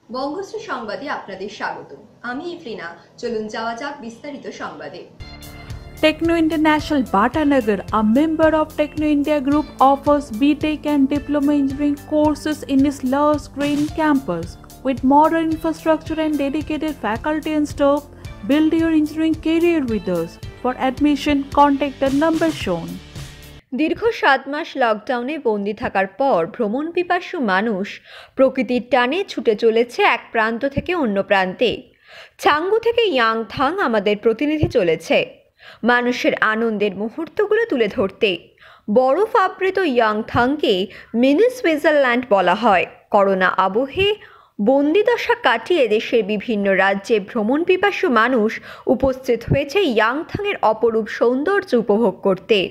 বঙ্গশ্রী সংবাদে আপনাদের স্বাগত। আমি ইফরিনা। চলুন যাওয়া যাক বিস্তারিত সংবাদে। Techno International Bhatanagar, a member of Techno India Group, offers BTech and Diploma Engineering courses in its lush green campus. With modern infrastructure and dedicated faculty and staff, build your engineering career with us. For admission, contact the number shown. দীর্ঘ 7 মাস লকডাউনে বন্দি থাকার পর ভ্রমণ পিপাসু মানুষ প্রকৃতির টানে ছুটে চলেছে এক প্রান্ত থেকে অন্য প্রান্তে। চাঙ্গু থেকে ইয়াংথাং আমাদের প্রতিনিধি চলেছে মানুষের আনন্দের মুহূর্তগুলো তুলে ধরতে। বরফ আবৃত ইয়াংথাংকে মিনি সুইজারল্যান্ড বলা হয়। করোনা আবহে বন্দিদশা কাটিয়ে দেশের বিভিন্ন রাজ্যে ভ্রমণ পিপাসু মানুষ উপস্থিত হয়েছে ইয়াংথাংয়ের অপরূপ সৌন্দর্য উপভোগ করতে।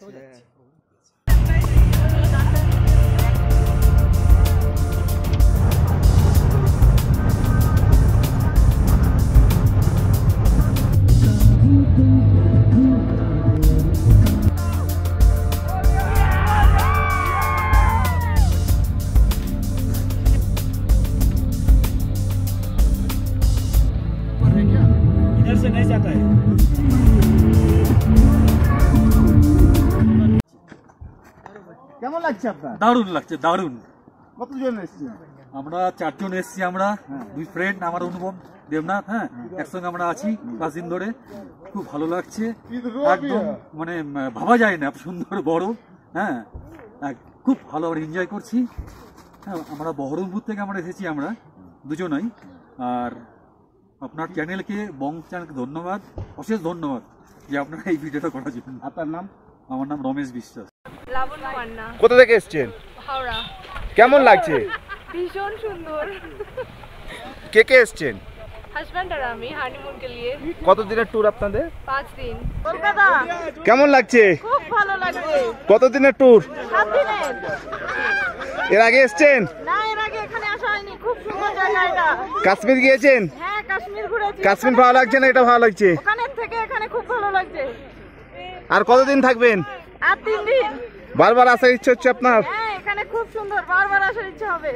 কেমন লাগছে আপনার? দারুণ লাগছে, দারুণ। কতজন এসেছেন? আমরা 4 জন এসেছি। আমরা দুই ফ্রেন্ড, আমার অনুপম দেবনাথ। একসঙ্গে আমরা আছি 5 দিন ধরে। খুব ভালো লাগছে, একদম মানে ভাবা যায় না, সুন্দর বরফ। খুব ভালো আমরা এনজয় করছি। আমরা বহরমপুর থেকে আমরা এসেছি, আমরা দুজনই। আর আপনার চ্যানেলকে, বং চ্যানেলকে ধন্যবাদ, অশেষ ধন্যবাদ যে আপনারা এই ভিডিওটা করার জন্য। আপনার নাম? আমার নাম রমেশ বিশ্বাস। কোথা থেকে এসেছেন? হাওড়া। কেমন লাগছে? ভীষণ সুন্দর। কে কে এসেছেন? হাজব্যান্ড আর আমি হানিমুন কে লিয়ে। কতদিনের ট্যুর আপনাদের? 5 দিন। কলকাতা। কেমন লাগছে? খুব ভালো লাগছে। কতদিনের ট্যুর? 7 দিনের। এর আগে এসেছেন? না, এর আগে এখানে আসা হয়নি। খুব সুন্দর জায়গা এটা। কাশ্মীর গিয়েছেন? হ্যাঁ, কাশ্মীর ঘুরেছি। কাশ্মীর ভালো লাগছে না এটা ভালো লাগছে? ওখানের থেকে এখানে খুব ভালো লাগছে। আর কতদিন থাকবেন? আর 3 দিন। বারবার আসার ইচ্ছে হচ্ছে আপনার? হ্যাঁ, এখানে খুব সুন্দর, বারবার আসার ইচ্ছে হবে।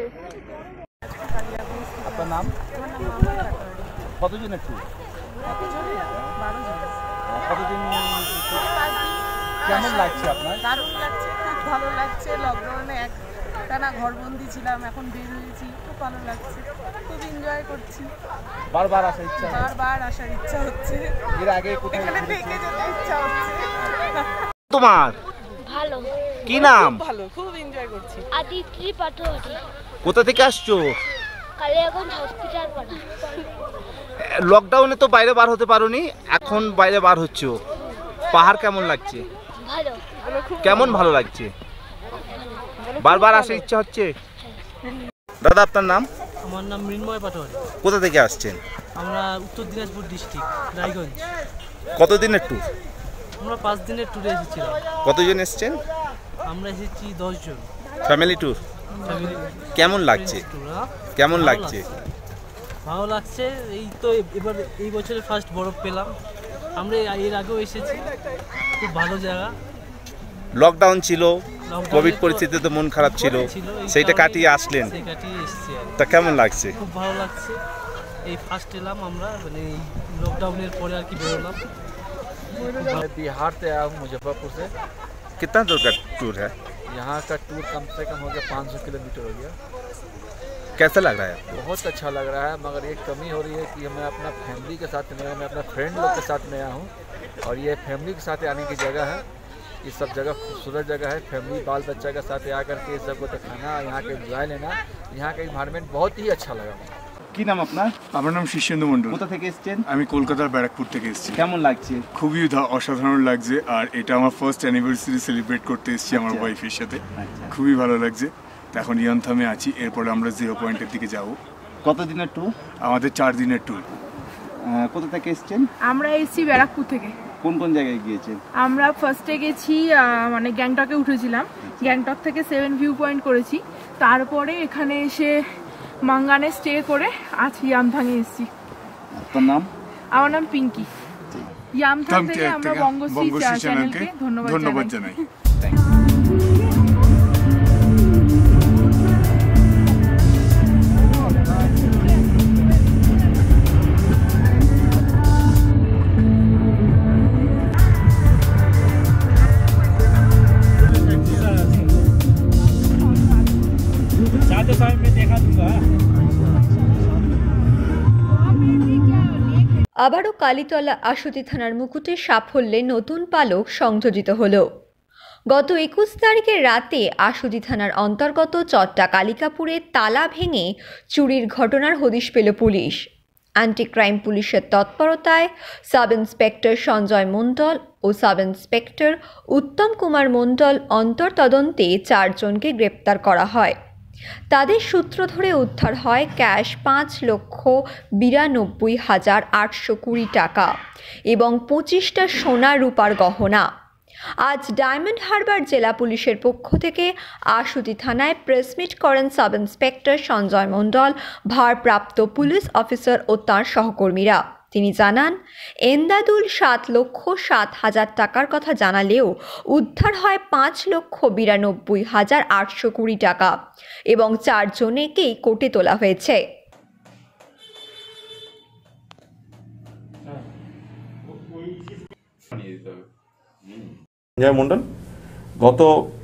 আপনার নাম? কতজনের ট্যুর? কতদিন? কেমন লাগছে আপনার? দারুণ লাগছে, খুব ভালো লাগছে। লকডাউনে একটানা ঘরবন্দি ছিলাম, এখন বের হয়েছি, খুব ভালো লাগছে, খুব এনজয় করছি। বারবার আসার ইচ্ছা? বারবার আসার ইচ্ছা হচ্ছে। এর আগে কোথায় এখানে থেকে যেতে ইচ্ছা হচ্ছে। তোমার ভালো, কি নাম? ভালো, খুব এনজয় করছি। আদিত্রি পাটোয়ারি, কোথা থেকে আসছো? কালিয়াগঞ্জ হসপিটাল পাড়া। লকডাউনে তো বাইরে বার হতে পারোনি, এখন বাইরে বার হচ্ছো। পাহাড় কেমন লাগছে? ভালো। কেমন ভালো লাগছে? বারবার আসার ইচ্ছা হচ্ছে? দাদা আপনার নাম? আমার নাম মৃন্ময় পাটোয়ারি। কোথা থেকে আসছেন? আমরা উত্তর দিনাজপুর ডিস্ট্রিক্ট, রায়গঞ্জ। কতদিনের ট্যুর? আমরা 5 দিনের ট্যুরে এসেছিলাম। কতজন এসেছেন? আমরা এসেছি 10 জন। Family tour? কেমন লাগছে? কেমন লাগছে? ভালো লাগছে। এই তো এবার এই বছরে ফার্স্ট বরফ পেলাম। আমরা এর আগেও এসেছি, খুব ভালো জায়গা। লকডাউন ছিল, কোভিড পরিস্থিতিতে মন খারাপ ছিল, সেইটা কাটিয়ে আসলেন, কাটিয়ে এসেছি। তা কেমন লাগছে? খুব ভালো লাগছে। এই ফার্স্ট এলাম আমরা, মানে এই লকডাউনের পরে আর কি বেরোলাম। बिहार से आया हूँ, मुजफ्फरपुर से। कितना दूर का टूर है? यहाँ का टूर कम से कम हो गया 500 किलोमीटर हो गया। कैसा लग रहा है? बहुत अच्छा लग रहा है, मगर एक कमी हो रही है कि मैं अपना फैमिली के साथ नहीं आया, मैं अपना फ्रेंड लोग के साथ में आया हूँ। और ये फैमिली के साथ आने की जगह है। ये सब जगह खूबसूरत जगह है। फैमिली बाल बच्चा के साथ आकर के सबको दिखाना, यहाँ के एंजॉय लेना, यहाँ का इन्वायरमेंट बहुत ही अच्छा लगा। কি নাম আপনার? আমার নাম শিষ্যেন্দু মণ্ডল। কোথা থেকে এসেছেন? আমি কলকাতার ব্যারাকপুর থেকে এসেছি। কেমন লাগছে? খুবই অসাধারণ লাগছে। আর এটা আমার ফার্স্ট অ্যানিভার্সারি সেলিব্রেট করতে এসেছি আমার ওয়াইফের সাথে। খুবই ভালো লাগছে। এখন ইয়াংথামে আছি, এরপরে আমরা 0 পয়েন্টের দিকে যাব। কতদিনের ট্যুর? আমাদের 4 দিনের ট্যুর। কোথা থেকে এসেছেন? আমরা এসেছি ব্যারাকপুর থেকে। কোন কোন জায়গায় গিয়েছেন? আমরা ফার্স্টে গেছি মানে গ্যাংটকে উঠেছিলাম, গ্যাংটক থেকে 7 ভিউ পয়েন্ট করেছি, তারপরে এখানে এসে মাঙ্গানে স্টে করে আজ ইয়ামথাংয়ে এসেছি। আপনার নাম? আমার নাম পিঙ্কি। ইয়ামথাং থেকে আমরা বঙ্গশ্রী চ্যানেলকে ধন্যবাদ জানাই। আবারও কালীতলা আশুতি থানার মুকুটে সাফল্যে নতুন পালক সংযোজিত হলো। গত 21 তারিখের রাতে আশুতি থানার অন্তর্গত চট্টা কালিকাপুরে তালা ভেঙে চুরির ঘটনার হদিশ পেল পুলিশ। অ্যান্টি ক্রাইম পুলিশের তৎপরতায় সাব ইন্সপেক্টর সঞ্জয় মণ্ডল ও সাব ইন্সপেক্টর উত্তম কুমার মণ্ডল অন্তর্তদন্তে 4 জনকে গ্রেপ্তার করা হয়। তাদের সূত্র ধরে উদ্ধার হয় ক্যাশ 5,92,820 টাকা এবং 25টা সোনা রূপার গহনা। আজ ডায়মন্ড হারবার জেলা পুলিশের পক্ষ থেকে আশুতি থানায় প্রেস মিট করেন সাব ইন্সপেক্টর সঞ্জয় মণ্ডল, ভারপ্রাপ্ত পুলিশ অফিসার ও তাঁর সহকর্মীরা। তিনি জানান, এন্দাদুল 7,07,000 টাকার কথা জানালেও উদ্ধার হয় 5,92,820 টাকা এবং 4 জনেকেই কোর্টে তোলা হয়েছে। সঞ্জয় মণ্ডল গত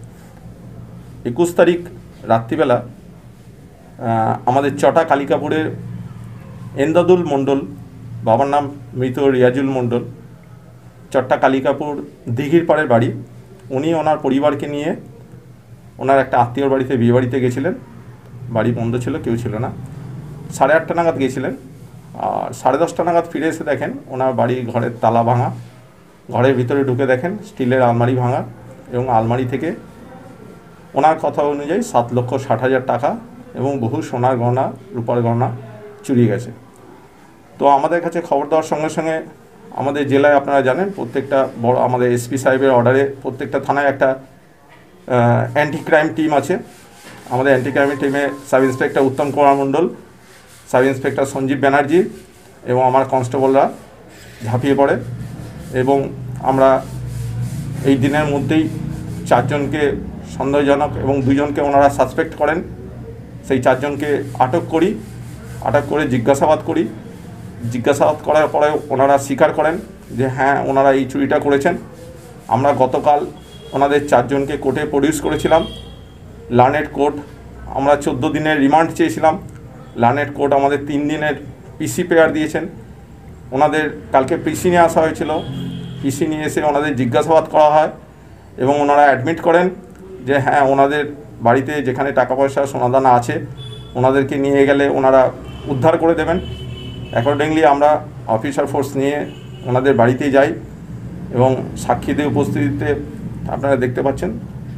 21 তারিখ রাত্রিবেলা আমাদের চটা কালিকাপুরের এন্দাদুল মণ্ডল, বাবার নাম মৃত রিয়াজুল মণ্ডল, চট্টা কালিকাপুর দিঘির পাড়ের বাড়ি। উনি ওনার পরিবারকে নিয়ে ওনার একটা আত্মীয়র বাড়িতে বিয়ে বাড়িতে গেছিলেন। বাড়ি বন্ধ ছিল, কেউ ছিল না। 8:30 নাগাদ গেছিলেন আর 10:30 নাগাদ ফিরে এসে দেখেন ওনার বাড়ি ঘরের তালা ভাঙা। ঘরের ভিতরে ঢুকে দেখেন স্টিলের আলমারি ভাঙা এবং আলমারি থেকে ওনার কথা অনুযায়ী 7,60,000 টাকা এবং বহু সোনার গয়না, রূপার গয়না চুরি গেছে। তো আমাদের কাছে খবর দেওয়ার সঙ্গে সঙ্গে আমাদের জেলায় আপনারা জানেন প্রত্যেকটা বড় আমাদের এসপি সাহেবের অর্ডারে প্রত্যেকটা থানায় একটা অ্যান্টি ক্রাইম টিম আছে। আমাদের অ্যান্টি ক্রাইম টিমে sub inspector Uttam Kumar Mondal, sub inspector Sanjib Banerjee এবং আমার কনস্টেবলরা ঝাঁপিয়ে পড়ে এবং আমরা এই দিনের মধ্যেই 4 জনকে সন্দেহজনক এবং 2 জনকে ওনারা সাসপেক্ট করেন। সেই 4 জনকে আটক করি। আটক করে জিজ্ঞাসাবাদ করি। জিজ্ঞাসাবাদ করার পরে ওনারা স্বীকার করেন যে হ্যাঁ ওনারা এই চুরিটা করেছেন। আমরা গতকাল ওনাদের 4 জনকে কোর্টে প্রডিউস করেছিলাম। লার্নেড কোর্ট, আমরা 14 দিনের রিমান্ড চেয়েছিলাম। লার্নেড কোর্ট আমাদের 3 দিনের পিসি পেয়ার দিয়েছেন। ওনাদের কালকে পিসি নিয়ে আসা হয়েছিল। পিসি নিয়ে এসে ওনাদের জিজ্ঞাসাবাদ করা হয় এবং ওনারা অ্যাডমিট করেন যে হ্যাঁ ওনাদের বাড়িতে যেখানে টাকা পয়সা সোনাদানা আছে ওনাদেরকে নিয়ে গেলে ওনারা উদ্ধার করে দেবেন। অ্যাকর্ডিংলি আমরা অফিসার ফোর্স নিয়ে ওনাদের বাড়িতে যাই এবং সাক্ষীদের উপস্থিতিতে আপনারা দেখতে পাচ্ছেন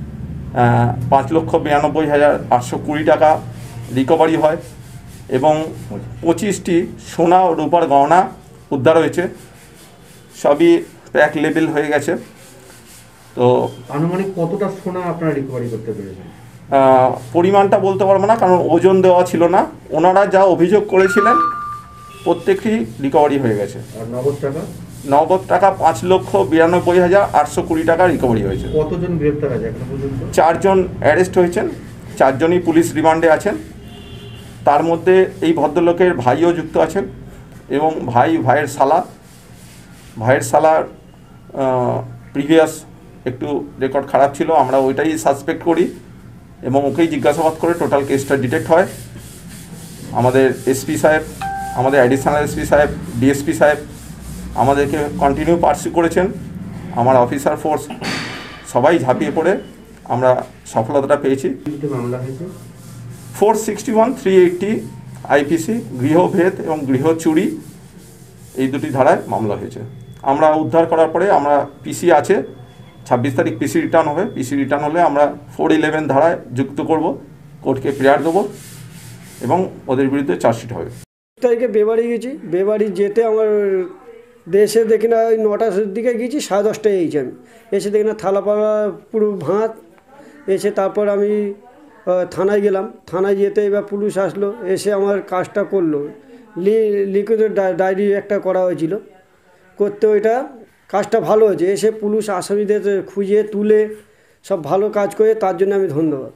5,92,820 টাকা রিকভারি হয় এবং 25টি সোনা ও রূপার গহনা উদ্ধার হয়েছে। সবই প্যাক লেবেল হয়ে গেছে। তো আনুমানিক কতটা সোনা আপনারা রিকভারি করতে পেরেছেন? পরিমাণটা বলতে পারবো না, কারণ ওজন দেওয়া ছিল না। ওনারা যা অভিযোগ করেছিলেন প্রত্যেকটি রিকভারি হয়ে গেছে। আর নগদ টাকা? নগদ টাকা 5,92,820 টাকা রিকভারি হয়েছে। কতজন গ্রেপ্তার আছে এখন পর্যন্ত? 4 জন অ্যারেস্ট হয়েছেন। 4 জনই পুলিশ রিমান্ডে আছেন। তার মধ্যে এই ভদ্রলোকের ভাইও যুক্ত আছেন এবং ভাইয়ের সালার প্রিভিয়াস একটু রেকর্ড খারাপ ছিল। আমরা ওইটাই সাসপেক্ট করি এবং ওকেই জিজ্ঞাসাবাদ করে টোটাল কেসটা ডিটেক্ট হয়। আমাদের এসপি সাহেব, আমাদের অ্যাডিশনাল এসপি সাহেব, ডিএসপি সাহেব আমাদেরকে কন্টিনিউ পার্সু করেছেন। আমার অফিসার ফোর্স সবাই ঝাঁপিয়ে পড়ে আমরা সফলতাটা পেয়েছি। মামলা হয়েছে 461, 380 আইপিসি গৃহভেদ এবং গৃহ চুরি, এই 2টি ধারায় মামলা হয়েছে। আমরা উদ্ধার করার পরে আমরা পিসি আছে, 26 তারিখ পিসি রিটার্ন হবে। পিসি রিটার্ন হলে আমরা 411 ধারায় যুক্ত করব, কোর্টকে প্রেয়ার দেবো এবং ওদের বিরুদ্ধে চার্জশিট হবে। তারিখে বেবাড়ি গেছি। বেবাড়ি যেতে আমার দেশে দেখি না ওই 9টার দিকে গেছি, 10:30টায় এইছি আমি। এসে দেখি না থালাপালা পুরো ভাঁত। এসে তারপর আমি থানায় গেলাম। থানায় যেতে এবার পুলিশ আসলো, এসে আমার কাজটা করলো। লিখিত ডায়েরি একটা করা হয়েছিল, করতে ওইটা কাজটা ভালো হয়েছে। এসে পুলিশ আসামিদের খুঁজে তুলে সব ভালো কাজ করে, তার জন্য আমি ধন্যবাদ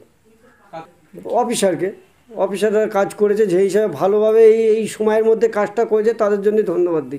অফিসাররা কাজ করেছে যে হিসাবে ভালোভাবে এই সময়ের মধ্যে কাজটা করেছে, তাদের জন্য ধন্যবাদ দিই।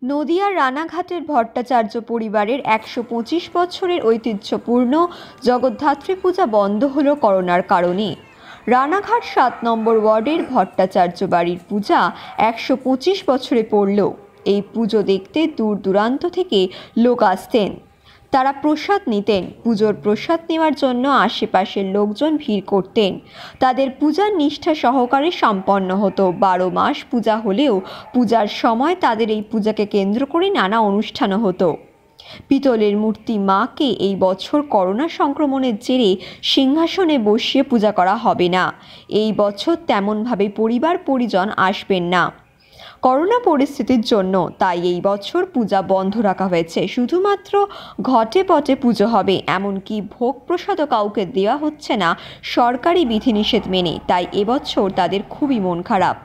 নদিয়ার রানাঘাটের ভট্টাচার্য পরিবারের ১২৫ বছরের ঐতিহ্যপূর্ণ জগদ্ধাত্রী পূজা বন্ধ হলো করোনার কারণে। রানাঘাট ৭ নম্বর ওয়ার্ডের ভট্টাচার্য বাড়ির পূজা ১২৫ বছরে পড়ল। এই পুজো দেখতে দূর দূরান্ত থেকে লোক আসতেন, তারা প্রসাদ নিতেন। পুজোর প্রসাদ নেওয়ার জন্য আশেপাশের লোকজন ভিড় করতেন। তাদের পূজার নিষ্ঠা সহকারে সম্পন্ন হতো। ১২ মাস পূজা হলেও পূজার সময় তাদের এই পূজাকে কেন্দ্র করে নানা অনুষ্ঠানও হতো। পিতলের মূর্তি মাকে এই বছর করোনা সংক্রমণের জেরে সিংহাসনে বসিয়ে পূজা করা হবে না। এই বছর তেমনভাবে পরিবার পরিজন আসবেন না করোনা পরিস্থিতির জন্য, তাই এই বছর পূজা বন্ধ রাখা হয়েছে। শুধুমাত্র ঘটে পটে পুজো হবে, এমনকি ভোগ প্রসাদও কাউকে দেওয়া হচ্ছে না সরকারি বিধিনিষেধ মেনে। তাই এবছর তাদের খুবই মন খারাপ।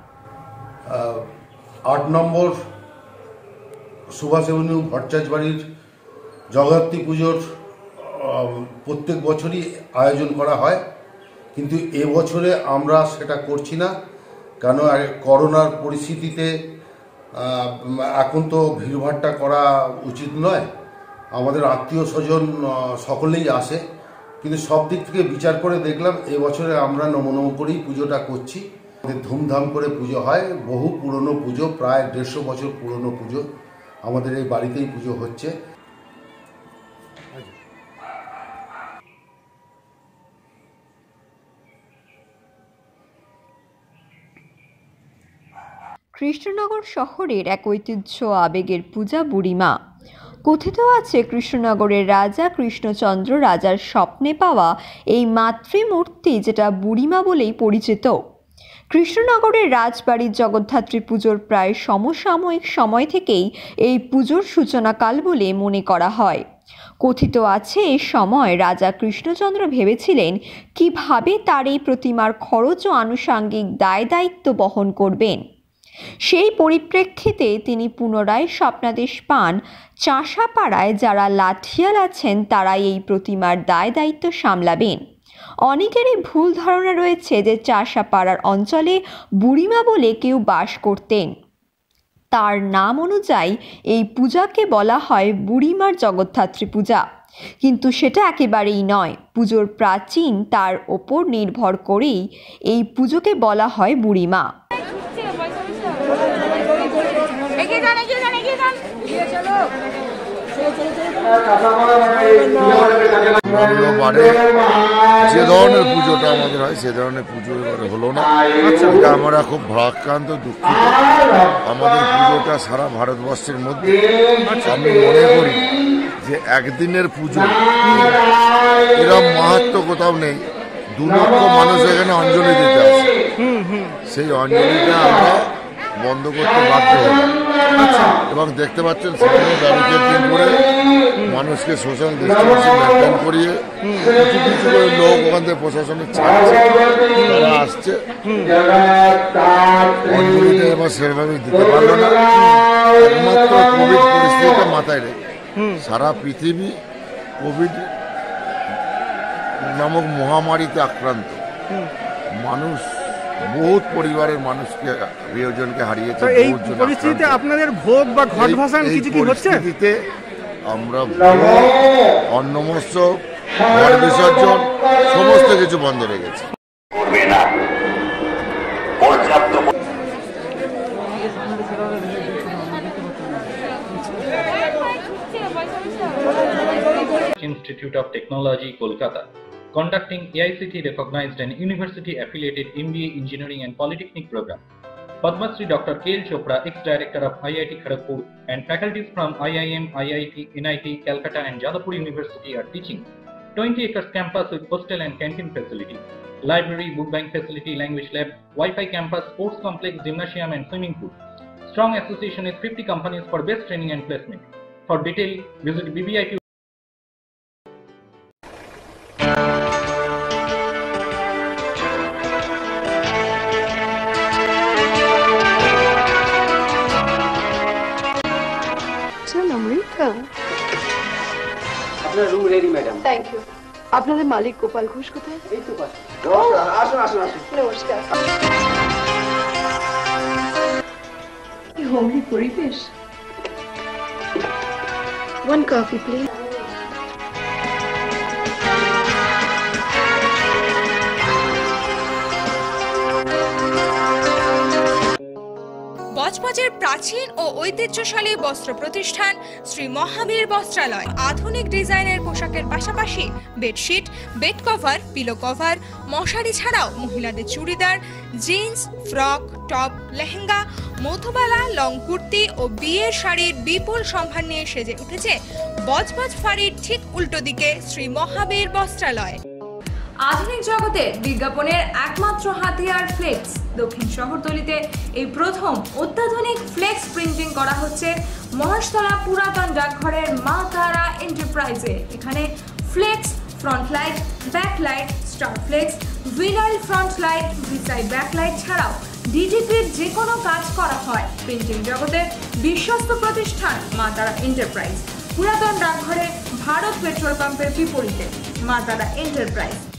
৮ নম্বর সুভাষ এভিনিউ ভট্টাচার্য বাড়ির জগদ্ধাত্রী পুজোর প্রত্যেক বছরই আয়োজন করা হয়, কিন্তু এবছরে আমরা সেটা করছি না। কেন, করোনার পরিস্থিতিতে এখন তো ভিড়ভাড়টা করা উচিত নয়। আমাদের আত্মীয় স্বজন সকলেই আসে, কিন্তু সব দিক থেকে বিচার করে দেখলাম এবছরে আমরা নমনম করেই পুজোটা করছি। আমাদের ধুমধাম করে পুজো হয়, বহু পুরনো পুজো, প্রায় ১৫০ বছর পুরনো পুজো। আমাদের এই বাড়িতেই পুজো হচ্ছে। কৃষ্ণনগর শহরের এক ঐতিহ্য আবেগের পূজা বুড়িমা। কথিত আছে কৃষ্ণনগরের রাজা কৃষ্ণচন্দ্র রাজার স্বপ্নে পাওয়া এই মাতৃমূর্তি, যেটা বুড়িমা বলেই পরিচিত। কৃষ্ণনগরের রাজবাড়ির জগদ্ধাত্রী পুজোর প্রায় সমসাময়িক সময় থেকেই এই পুজোর সূচনাকাল বলে মনে করা হয়। কথিত আছে এই সময় রাজা কৃষ্ণচন্দ্র ভেবেছিলেন কিভাবে তার এই প্রতিমার খরচ ও আনুষাঙ্গিক দায় দায়িত্ব বহন করবেন। সেই পরিপ্রেক্ষিতে তিনি পুনরায় স্বপ্নাদেশ পান চাষাপাড়ায় যারা লাঠিয়াল আছেন তারাই এই প্রতিমার দায় দায়িত্ব সামলাবেন। অনেকেরই ভুল ধারণা রয়েছে যে চাষাপাড়ার অঞ্চলে বুড়িমা বলে কেউ বাস করতেন। তার নাম অনুযায়ী এই পূজাকে বলা হয় বুড়িমার জগদ্ধাত্রী পূজা, কিন্তু সেটা একেবারেই নয়। পুজোর প্রাচীন তার ওপর নির্ভর করেই এই পুজোকে বলা হয় বুড়িমা। যে ধরনের পুজোটা আমাদের হয় সে ধরনের পুজো এবারে হলো না, এটা আমরা খুব ভারাক্রান্ত, দুঃখিত। আমাদের পুজোটা সারা ভারতবর্ষের মধ্যে আমি মনে করি যে একদিনের পুজো এরকম মাহাত্ম কোথাও নেই। 2 লক্ষ মানুষ এখানে অঞ্জলি দিতে আসে, সেই অঞ্জলিটা আমরা বন্ধ করতে বাধ্য হলাম। এবং দেখতে পাচ্ছেন সেখানে ব্যারিকেড করে মানুষকে সোশ্যাল ডিস্টেন্সিং মেনটেন করিয়ে কিছু কিছু করে লোক ওখান থেকে প্রশাসনের ছাড়ছে, তারা আসছে। অঞ্জলিটা এবার সেভাবে দিতে পারলো না, একমাত্র কোভিড পরিস্থিতিটা মাথায় রেখে। সারা পৃথিবী কোভিড নামক মহামারীতে আক্রান্ত, মানুষ বহুত পরিবারের মানুষকে, প্রিয়জনকে হারিয়েছে। এই পরিস্থিতিতে আপনাদের ভোগ বা ঘট ভাসান কিছু কি হচ্ছে? আমরা অন্নমোৎসব, ঘট বিসর্জন সমস্ত কিছু বন্ধ রেখেছি। Institute of Technology, Kolkata, conducting AICT recognized and university affiliated MBA Engineering and Polytechnic program. Padma Shri Dr. K.L. Chopra, ex-director of IIT Kharagpur, and faculties from IIM, IIT, NIT, Calcutta and Jadavpur University are teaching. 20 acres campus with hostel and canteen facility, library, book bank facility, language lab, Wi-Fi campus, sports complex, gymnasium and swimming pool. Strong association with 50 companies for best training and placement. For detail, visit BBIT. আপনার room ready madam. Thank you. আপনাদের মালিক গোপাল ঘোষ কোথায়? এই তো পাশে। আসুন আসুন আসুন। নমস্কার। হোমলি পরিবেশ, One coffee, please. বজবজের প্রাচীন ও ঐতিহ্যশালী বস্ত্র প্রতিষ্ঠান শ্রী মহাবীর বস্ত্রালয় আধুনিক ডিজাইনের পোশাকের পাশাপাশি bedsheet, bed cover, pillow cover, মশারি ছাড়াও মহিলাদের churidar, jeans, frock, top, lehenga, Madhubala, long kurti ও বিয়ের শাড়ির বিপুল সম্ভার নিয়ে সেজে উঠেছে বজবজ ফাঁড়ির ঠিক উল্টো দিকে শ্রী মহাবীর বস্ত্রালয়। আধুনিক জগতে বিজ্ঞাপনের একমাত্র হাতিয়ার ফ্লেক্স। দক্ষিণ শহরতলিতে এই প্রথম অত্যাধুনিক ফ্লেক্স প্রিন্টিং করা হচ্ছে মহেশতলা পুরাতন ডাকঘরের মা তারা এন্টারপ্রাইজে। এখানে flex, front light, back light, star flex, vinyl front light, ভিসাইড ব্যাক লাইট ছাড়াও ডিটিপির যে কোনো কাজ করা হয়। প্রিন্টিং জগতের বিশ্বস্ত প্রতিষ্ঠান মা তারা এন্টারপ্রাইজ। পুরাতন ডাকঘরে ভারত পেট্রোল পাম্পের বিপরীতে মা তারা এন্টারপ্রাইজ।